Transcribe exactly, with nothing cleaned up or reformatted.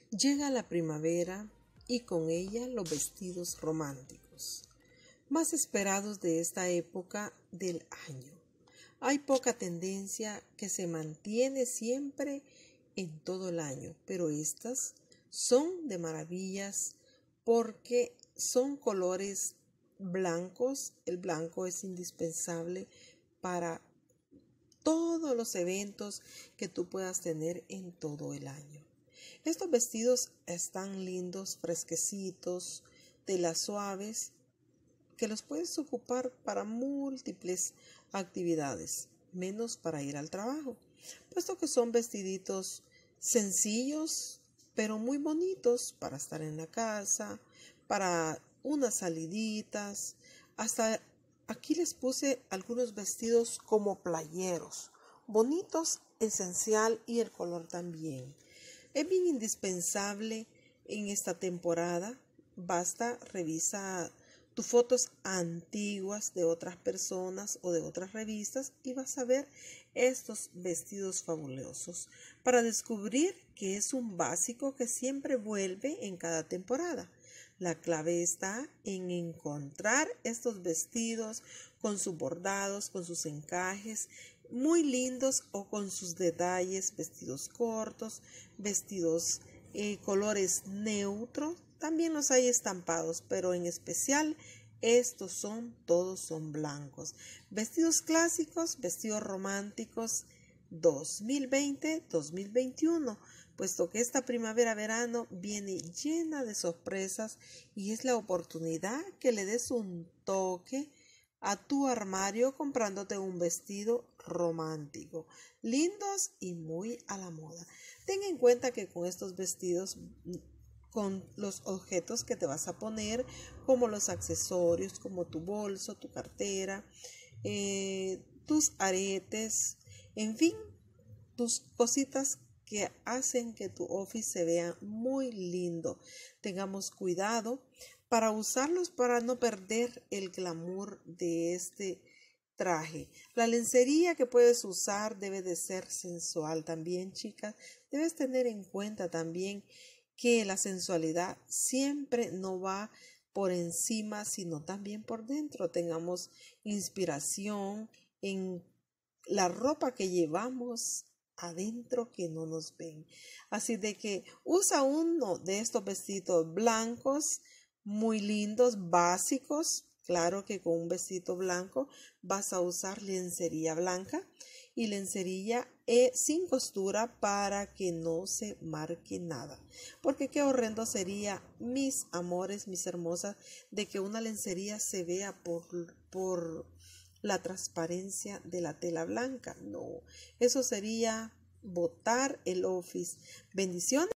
Llega la primavera y con ella los vestidos románticos, más esperados de esta época del año. Hay poca tendencia que se mantiene siempre en todo el año, pero estas son de maravillas porque son colores blancos. El blanco es indispensable para todos los eventos que tú puedas tener en todo el año. Estos vestidos están lindos, fresquecitos, telas suaves, que los puedes ocupar para múltiples actividades, menos para ir al trabajo, puesto que son vestiditos sencillos, pero muy bonitos para estar en la casa, para unas saliditas. Hasta aquí les puse algunos vestidos como playeros, bonitos, esencial, y el color también. Es bien indispensable en esta temporada. Basta, revisa tus fotos antiguas de otras personas o de otras revistas y vas a ver estos vestidos fabulosos para descubrir que es un básico que siempre vuelve en cada temporada. La clave está en encontrar estos vestidos con sus bordados, con sus encajes muy lindos o con sus detalles, vestidos cortos, vestidos eh, colores neutros. También los hay estampados, pero en especial estos son, todos son blancos. Vestidos clásicos, vestidos románticos dos mil veinte dos mil veintiuno, puesto que esta primavera-verano viene llena de sorpresas y es la oportunidad que le des un toque a tu armario comprándote un vestido romántico, lindos y muy a la moda. Ten en cuenta que con estos vestidos, con los objetos que te vas a poner, como los accesorios, como tu bolso, tu cartera, eh, tus aretes, en fin, tus cositas que hacen que tu office se vea muy lindo. Tengamos cuidado para usarlos para no perder el glamour de este traje. La lencería que puedes usar debe de ser sensual también, chicas. Debes tener en cuenta también que la sensualidad siempre no va por encima, sino también por dentro. Tengamos inspiración en la ropa que llevamos adentro, que no nos ven. Así de que usa uno de estos vestidos blancos muy lindos, básicos. Claro que con un vestido blanco vas a usar lencería blanca y lencería eh, sin costura para que no se marque nada. Porque qué horrendo sería, mis amores, mis hermosas, de que una lencería se vea por, por la transparencia de la tela blanca. No, eso sería botar el office. Bendiciones.